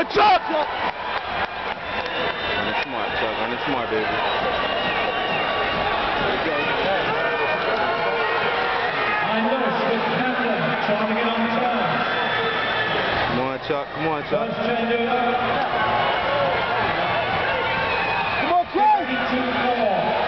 Chuck! Run it smart, Chuck. Run it smart, baby. Milrose with Camden trying to get on the turn. Come on, Chuck. Come on, Chuck. First change over. Come on, Chuck! 52-4.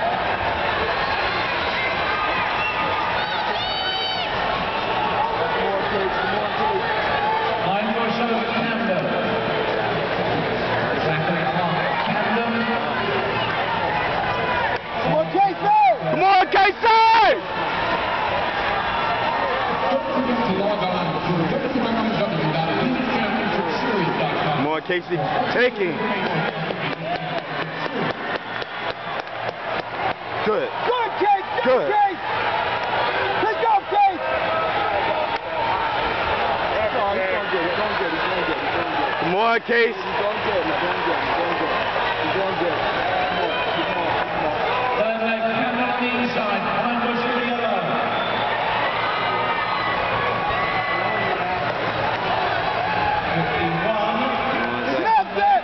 Come on, Casey! Come on, Casey. Taking. Good. Good, Case! Good. Case! Let's go, Case! Come on, Case. He's going good. Third leg, Camden on the inside. Behind Bush in the yellow. Snapped it!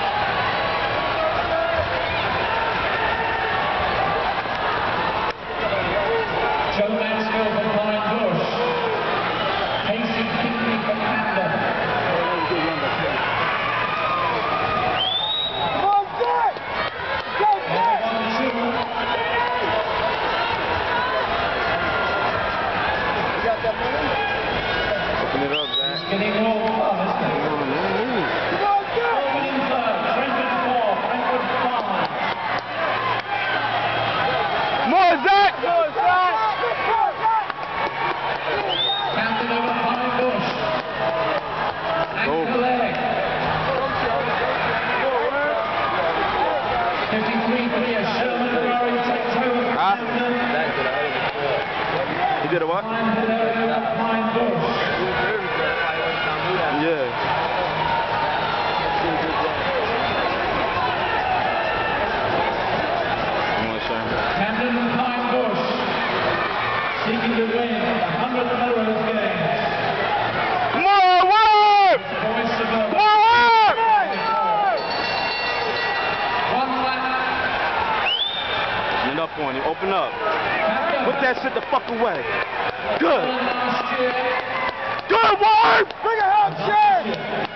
Joe Mansfield from behind Bush. Casey Pinckney from Camden. Come on, Jack! Go, Jack! 1-2. You got that money? Open it up, Zach. Getting rolled up, isn't it? Come on, Jack! Opening third, Brentford 4, Brentford 5. Come on, Zach. Come on, Zach! Camden over behind Bush. Anchor leg. 53 clear, Sherman Ferrari takes over from Huh? Camden. You did a what? Behind Bush. Yeah. Come on, Sherman. Camden behind Bush. Seeking to win the 100th Milrose game. Come on, Ward! Boys Suburban. Come on, Ward! One lap. Open up on him. Open up. Camden. Put that shit the fuck away. Good. Last year. Good, Ward! Bring it home, Shane!